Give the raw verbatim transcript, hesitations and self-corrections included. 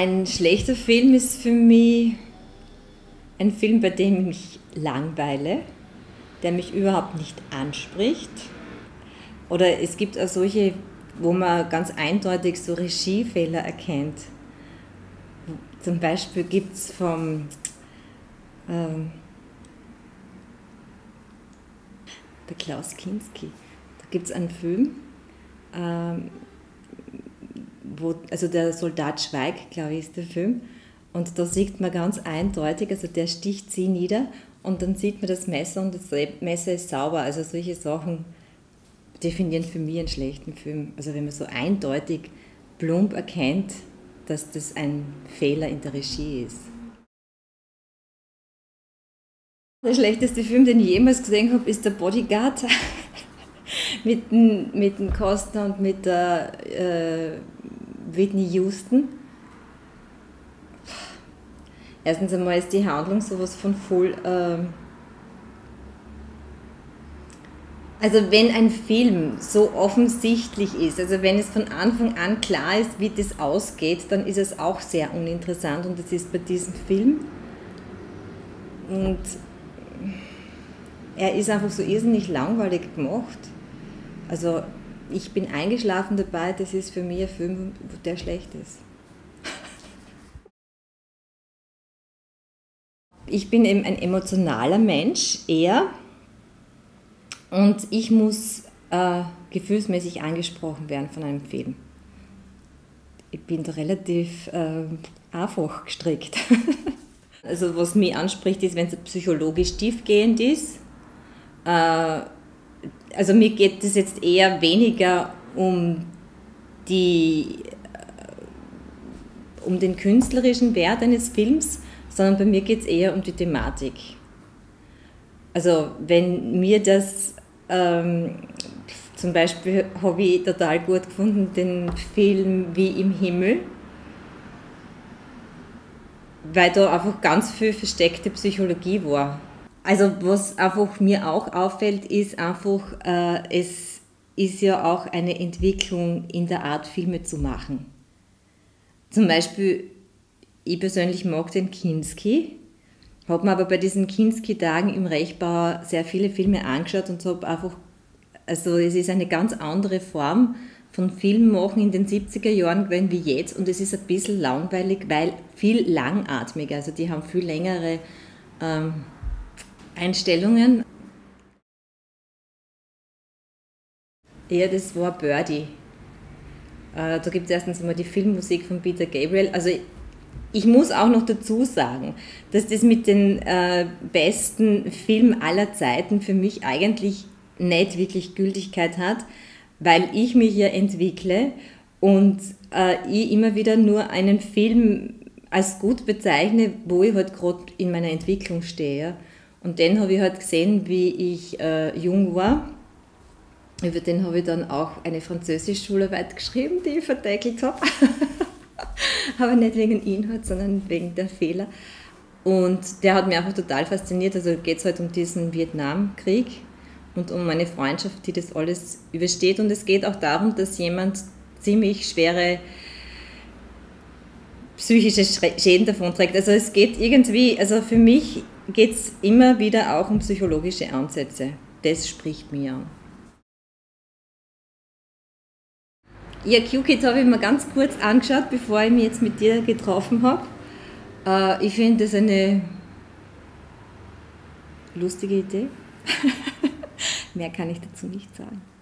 Ein schlechter Film ist für mich ein Film, bei dem ich mich langweile, der mich überhaupt nicht anspricht. Oder es gibt auch solche, wo man ganz eindeutig so Regiefehler erkennt. Zum Beispiel gibt es vom ähm, der Klaus Kinski, da gibt es einen Film, ähm, wo, also der Soldat schweigt, glaube ich, ist der Film. Und da sieht man ganz eindeutig, also der sticht sie nieder und dann sieht man das Messer und das Messer ist sauber. Also solche Sachen definieren für mich einen schlechten Film. Also wenn man so eindeutig plump erkennt, dass das ein Fehler in der Regie ist. Der schlechteste Film, den ich jemals gesehen habe, ist der Bodyguard mit dem, mit dem Costner und mit der äh, Whitney Houston. Erstens einmal ist die Handlung sowas von voll. Ähm also, wenn ein Film so offensichtlich ist, also wenn es von Anfang an klar ist, wie das ausgeht, dann ist es auch sehr uninteressant und das ist bei diesem Film. Und er ist einfach so irrsinnig langweilig gemacht. Also, ich bin eingeschlafen dabei, das ist für mich ein Film, der schlecht ist. Ich bin eben ein emotionaler Mensch, eher, und ich muss äh, gefühlsmäßig angesprochen werden von einem Film. Ich bin da relativ äh, einfach gestrickt. Also was mich anspricht, ist, wenn es psychologisch tiefgehend ist. Äh, also mir geht es jetzt eher weniger um, die, äh, um den künstlerischen Wert eines Films, sondern bei mir geht es eher um die Thematik. Also wenn mir das, ähm, zum Beispiel habe ich total gut gefunden, den Film Wie im Himmel, weil da einfach ganz viel versteckte Psychologie war. Also was einfach mir auch auffällt, ist einfach, äh, es ist ja auch eine Entwicklung in der Art, Filme zu machen. Zum Beispiel, ich persönlich mag den Kinski, habe mir aber bei diesen Kinski-Tagen im Rechbauer sehr viele Filme angeschaut und habe einfach, also es ist eine ganz andere Form von Filmmachen in den siebziger Jahren gewesen wie jetzt und es ist ein bisschen langweilig, weil viel langatmiger, also die haben viel längere ähm, Einstellungen. Ja, das war Birdie. Äh, da gibt es erstens einmal die Filmmusik von Peter Gabriel, also ich muss auch noch dazu sagen, dass das mit den äh, besten Filmen aller Zeiten für mich eigentlich nicht wirklich Gültigkeit hat, weil ich mich ja entwickle und äh, ich immer wieder nur einen Film als gut bezeichne, wo ich halt gerade in meiner Entwicklung stehe. Und den habe ich halt gesehen, wie ich äh, jung war. Über den habe ich dann auch eine Französisch-Schularbeit geschrieben, die ich verdeckelt habe. Aber nicht wegen Inhalt, sondern wegen der Fehler. Und der hat mich einfach total fasziniert. Also geht es halt um diesen Vietnamkrieg und um eine Freundschaft, die das alles übersteht. Und es geht auch darum, dass jemand ziemlich schwere psychische Schäden davonträgt. Also es geht irgendwie, also für mich geht es immer wieder auch um psychologische Ansätze. Das spricht mir an. Ja, Q-Kid habe ich mir ganz kurz angeschaut, bevor ich mich jetzt mit dir getroffen habe. Äh, ich finde das eine lustige Idee. Mehr kann ich dazu nicht sagen.